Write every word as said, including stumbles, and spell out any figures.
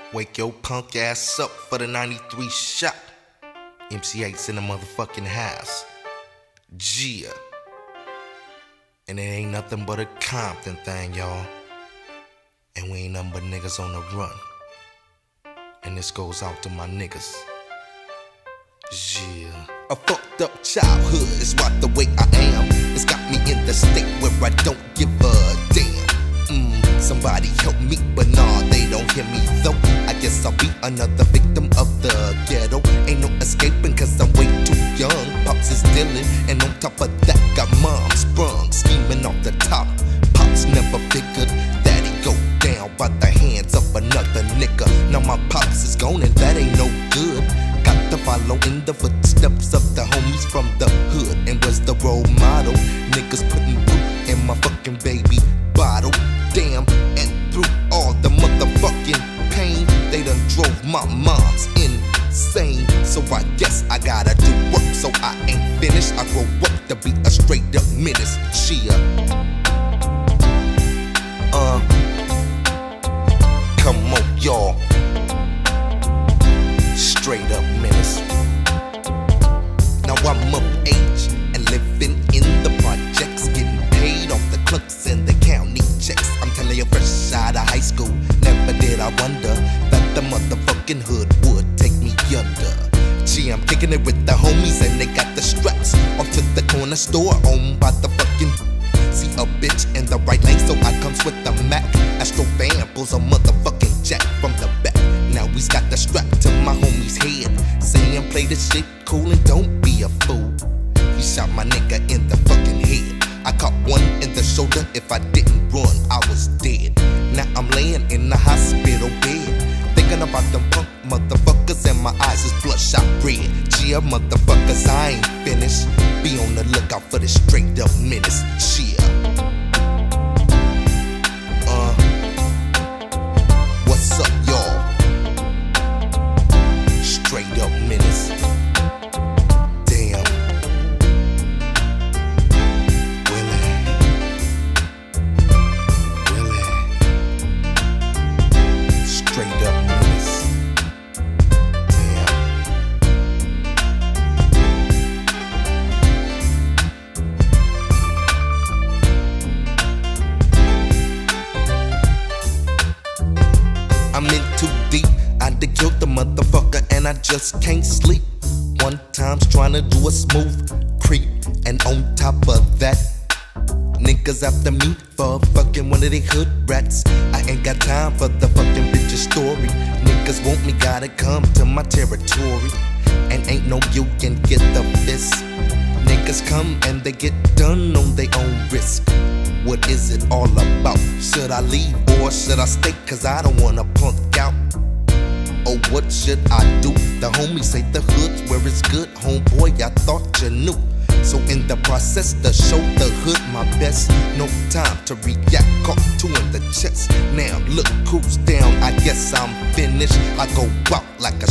Wake your punk ass up for the ninety-three shot. M C eight's in the motherfucking house. Gia. And it ain't nothing but a Compton thing, y'all. And we ain't nothing but niggas on the run. And this goes out to my niggas. Yeah. A fucked up childhood is right the way I am. It's got me in the state where I don't give a damn. Mm, somebody help me, but nah, they don't hear me though. I guess I'll be another victim of the ghetto. Ain't no escaping cause I'm way too young. Pops is dealing, and on top of that got mom sprung, scheming off the top. Pops never figured that he'd go down by the hands of another nigga. Now my pops is gone and that ain't no good. Got to follow in the footsteps of the homies from the hood. And was the role model. Niggas putting blue in my fucking baby bottle. Damn, and through all the motherfucking pain, they done drove my mom's insane. So I guess I gotta do work, so I ain't finished. I grow up to be a straight up menace. Chia. Uh, come on, y'all. Straight up menace. Now I'm of age and living in the projects, getting paid off the clerks and the county checks. I'm telling you, fresh out of high school, never did I wonder that the motherfucking hood would take me under. Gee, I'm kicking it with the homies and they got the straps off to the corner store owned by the fucking. See a bitch in the right lane, so I comes with the Mac. Astro Van pulls a motherfucking jack from the back. Now we's got the strap to my homie's head, saying play this shit cool and don't be a fool. He shot my nigga in the fucking head. I caught one in the shoulder. If I didn't run, I was dead. Now I'm laying in the hospital bed, thinking about them punk motherfuckers, and my eyes is bloodshot red. Gia, motherfuckers, I ain't finished. Be on the lookout for this straight up menace. Chia. Uh, what's up, y'all? Straight up menace. Damn. Willie. Willie. Straight up menace. Damn. I'm in too deep. I done killed the motherfucker and I just can't sleep. One time's trying to do a smooth creep, and on top of that, niggas after me for fucking one of they hood rats. I ain't got time for the fucking bitch's story. Niggas want me, gotta come to my territory, and ain't no you can get the fist. Niggas come and they get done on their own risk. What is it all about? Should I leave or should I stay? Cause I don't wanna punk out. Oh, what should I do? The homies say the hood's where it's good. Homeboy, I thought you knew. So in the process to show the hood my best, no time to react, caught two in the chest. Now look who's down, I guess I'm finished. I go out like a